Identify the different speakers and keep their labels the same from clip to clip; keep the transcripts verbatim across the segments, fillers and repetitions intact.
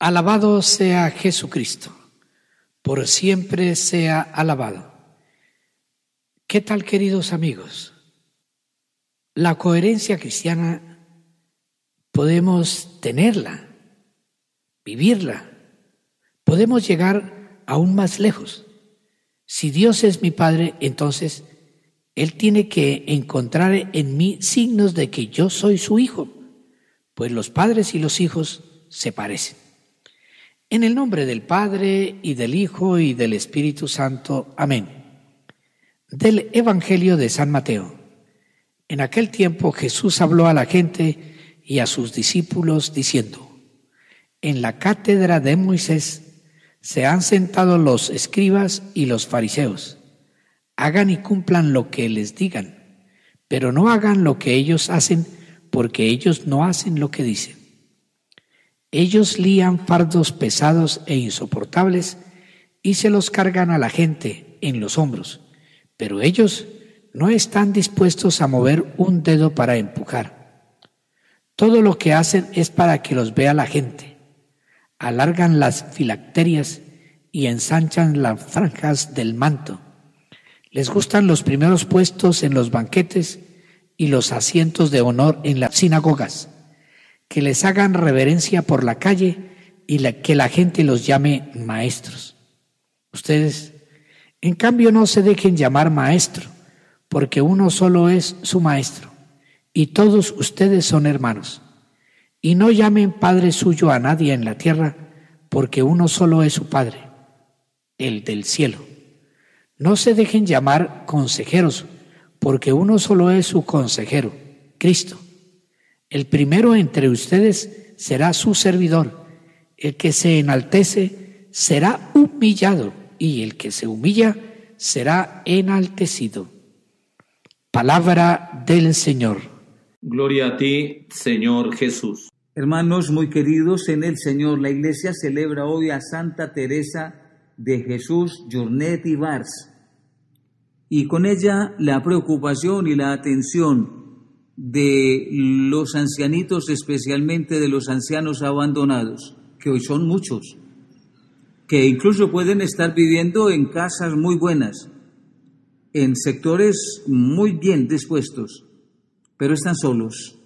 Speaker 1: Alabado sea Jesucristo, por siempre sea alabado. ¿Qué tal, queridos amigos? La coherencia cristiana podemos tenerla, vivirla, podemos llegar aún más lejos. Si Dios es mi Padre, entonces Él tiene que encontrar en mí signos de que yo soy su hijo, pues los padres y los hijos se parecen. En el nombre del Padre, y del Hijo, y del Espíritu Santo. Amén. Del Evangelio de San Mateo. En aquel tiempo Jesús habló a la gente y a sus discípulos diciendo: en la cátedra de Moisés se han sentado los escribas y los fariseos. Hagan y cumplan lo que les digan, pero no hagan lo que ellos hacen, porque ellos no hacen lo que dicen. Ellos lían fardos pesados e insoportables y se los cargan a la gente en los hombros, pero ellos no están dispuestos a mover un dedo para empujar. Todo lo que hacen es para que los vea la gente. Alargan las filacterias y ensanchan las franjas del manto. Les gustan los primeros puestos en los banquetes y los asientos de honor en las sinagogas. Que les hagan reverencia por la calle y la, que la gente los llame maestros. Ustedes, en cambio, no se dejen llamar maestro, porque uno solo es su maestro, y todos ustedes son hermanos. Y no llamen padre suyo a nadie en la tierra, porque uno solo es su Padre, el del cielo. No se dejen llamar consejeros, porque uno solo es su consejero, Cristo. El primero entre ustedes será su servidor. El que se enaltece será humillado, y el que se humilla será enaltecido. Palabra del Señor.
Speaker 2: Gloria a ti, Señor Jesús.
Speaker 3: Hermanos muy queridos en el Señor, la Iglesia celebra hoy a Santa Teresa de Jesús Jornet y Vars, y con ella la preocupación y la atención de los ancianitos, especialmente de los ancianos abandonados, que hoy son muchos, que incluso pueden estar viviendo en casas muy buenas, en sectores muy bien dispuestos, pero están solos.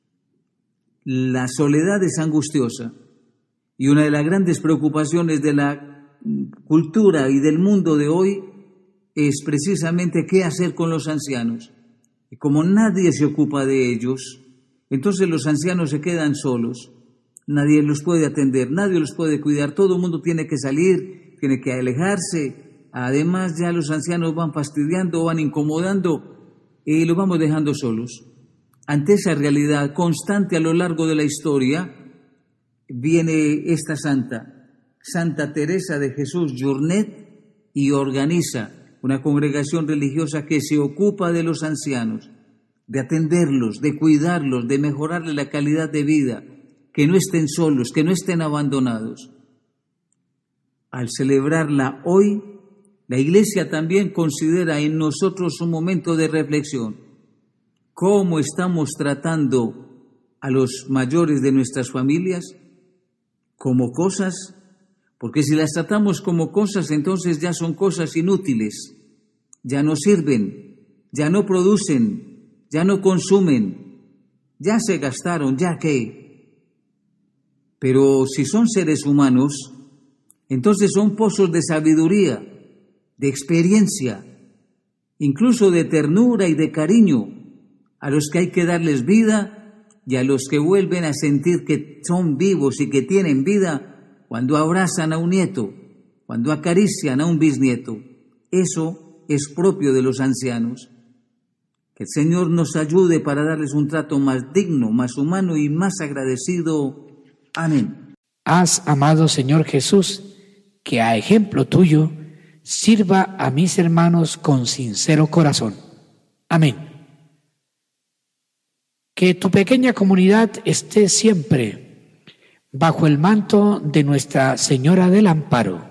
Speaker 3: La soledad es angustiosa, y una de las grandes preocupaciones de la cultura y del mundo de hoy es precisamente qué hacer con los ancianos. Y como nadie se ocupa de ellos, entonces los ancianos se quedan solos. Nadie los puede atender, nadie los puede cuidar, todo el mundo tiene que salir, tiene que alejarse. Además ya los ancianos van fastidiando, van incomodando y los vamos dejando solos. Ante esa realidad constante a lo largo de la historia, viene esta santa, Santa Teresa de Jesús Jornet, y organiza una congregación religiosa que se ocupa de los ancianos, de atenderlos, de cuidarlos, de mejorarles la calidad de vida, que no estén solos, que no estén abandonados. Al celebrarla hoy, la Iglesia también considera en nosotros un momento de reflexión. ¿Cómo estamos tratando a los mayores de nuestras familias? ¿Como cosas? Porque si las tratamos como cosas, entonces ya son cosas inútiles, ya no sirven, ya no producen, ya no consumen, ya se gastaron, ¿ya qué? Pero si son seres humanos, entonces son pozos de sabiduría, de experiencia, incluso de ternura y de cariño, a los que hay que darles vida y a los que vuelven a sentir que son vivos y que tienen vida cuando abrazan a un nieto, cuando acarician a un bisnieto. Eso es propio de los ancianos. Que el Señor nos ayude para darles un trato más digno, más humano y más agradecido. Amén.
Speaker 1: Haz, amado Señor Jesús, que a ejemplo tuyo sirva a mis hermanos con sincero corazón. Amén. Que tu pequeña comunidad esté siempre bajo el manto de Nuestra Señora del Amparo.